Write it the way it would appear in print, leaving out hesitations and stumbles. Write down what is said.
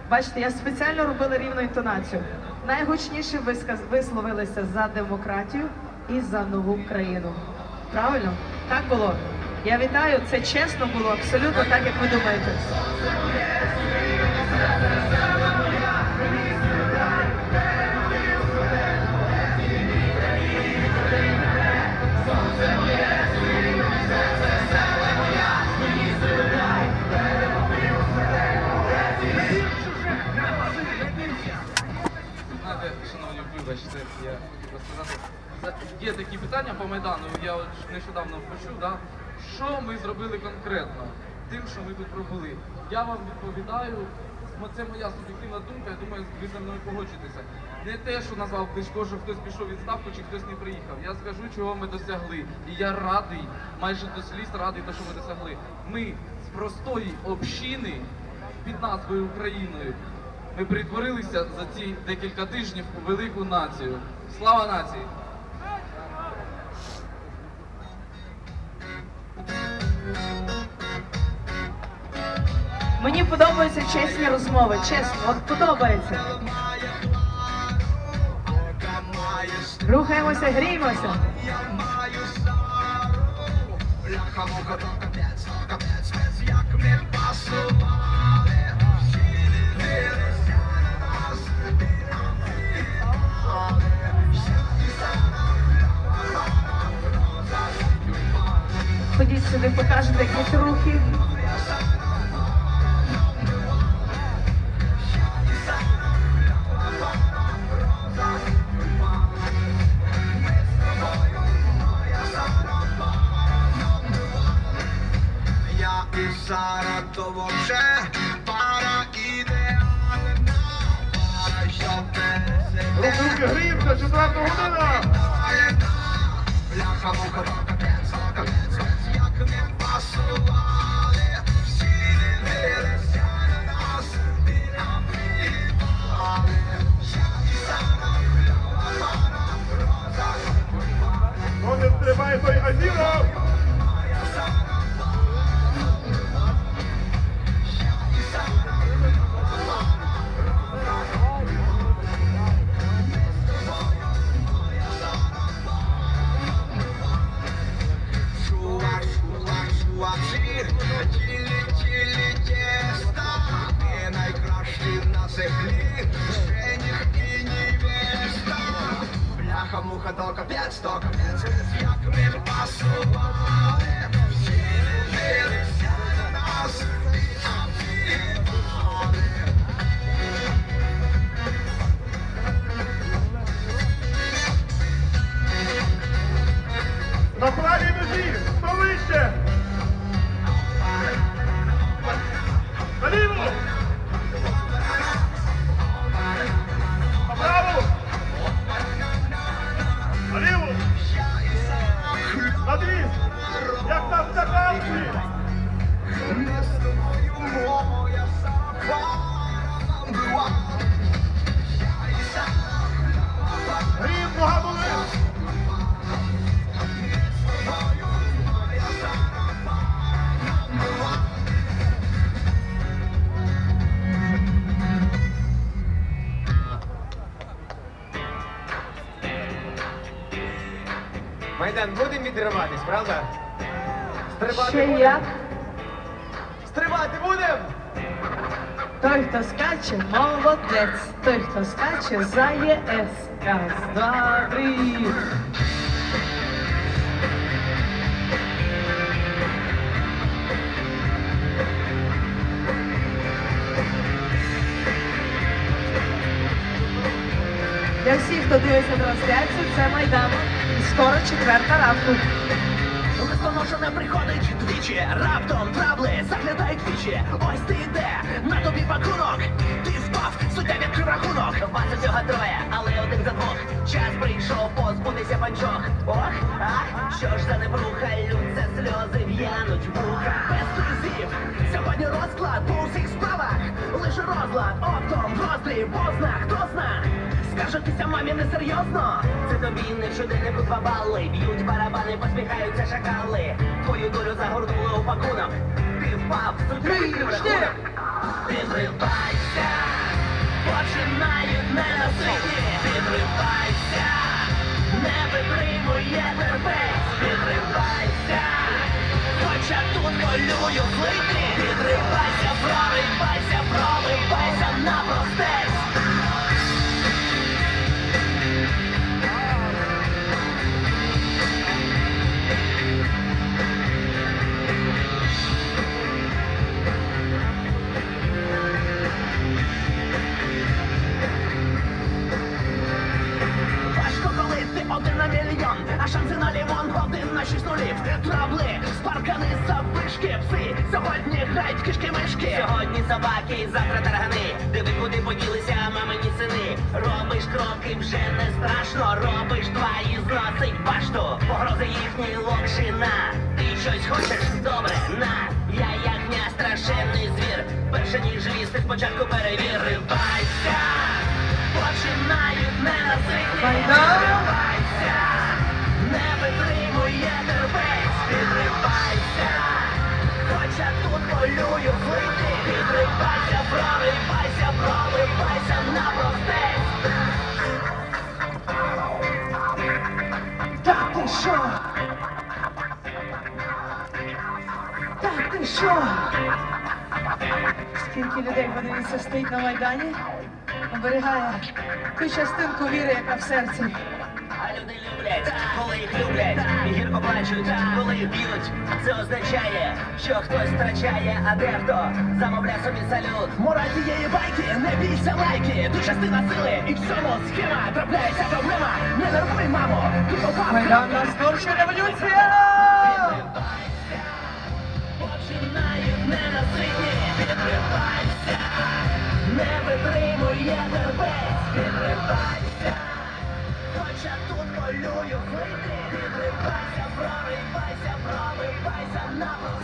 Бачите, я спеціально робила рівну інтонацію. Найгучніше висловилися за демократію і за нову країну. Правильно? Так було? Я вітаю, це чесно було, абсолютно так, як ви думаєте. Шановні, вибачте, я хотів розказати. Є такі питання по Майдану, я от нещодавно почув, да? Що ми зробили конкретно тим, що ми тут пробули. Я вам відповідаю, це моя суб'єктивна думка, я думаю, ви зі мною погоджуєтеся. Не те, що назвав Кличко, що хтось пішов у відставку чи хтось не приїхав. Я скажу, чого ми досягли. І я радий, майже до сліз радий, що ми досягли. Ми з простої общини під назвою Україною, ми перетворилися за ці декілька тижнів у велику націю. Слава нації! Мені подобаються чесні розмови, чесно, от подобається. Рухаємося, гріємося. Ходіть сюди, покажете якісь рухи. Саратово вже пара ідеальна, пара, що переседе. Руки гріємося, 4-та година! Бляха-муха, капець, як не пасували, всі дивилися на нас, біля мріяли. Ну не стрибай той Азіров! Бляха-муха, то капець, як ми пасували, всі дивилися на нас, На правій нозі! Хто вище? Наліво! Направо! Наліво! На дві! Як на стаканці! не з тобою моя сапа була. Грім, нога болить! Майдан, будемо відриватись, правда? Стрибати Ще будем? як? Стрибати будемо? Той, хто скаче, молодець. Той, хто скаче, за ЄС. Раз, два, три. Для всіх, хто дивиться трансляцію, це Майдан. І скоро 4-та ранку. Листоноша не приходить двічі, раптом трабли заглядають вічі. Ось ти йде, на тобі пакунок. Ти впав, суддя відкрив рахунок. Вас усього троє, але один за двох. Час прийшов позбутися панчох. Ох, ах, що ж за невруха, лються сльози в'януть вуха. Без призів, сьогодні розклад по усіх справах. Лише розлад, оптом, роздріб, позна, хто зна. Скажетеся мамі несерйозно? Це тобі не в щоденнику 2 бали. Б'ють барабани, посміхаються шакали. Твою долю загорнули у пакунок. Ти впав, суддя відкрив рахунок. Відривайся! Робиш кроки, вже не страшно, робиш два і зносить башту. Погрози їхній локшина. Ти щось хочеш? Добре, на. Я ягня, страшенний звір. Перше ніж лізти, спочатку перевір. Ривайся, починають ненаситні. Ривайся, не витримує терпець. Підривайся, хоча тут полюю флити. Підривайся, проривайся, проливайся навпростець. Так ти що? Так ти що? Скільки людей, подивіться, стоїть на Майдані, оберігає ту частинку віри, яка в серці. А люди люблять, коли їх люблять, і гірко плачуть, коли їх б'ють. Це означає, що хтось втрачає, а дехто замовляє собі салют. Мораль цієї байки, не бійся лайки, тут частина сили, і в цьому схема, трапляється проблема, не нервуй, мамо, тут попав. Майдан нас творча революція! Починають ненаситні, підривайся, не витримує терпець, підривайся, хоча тут полюю флити, підривайся, проривайся, проливайся на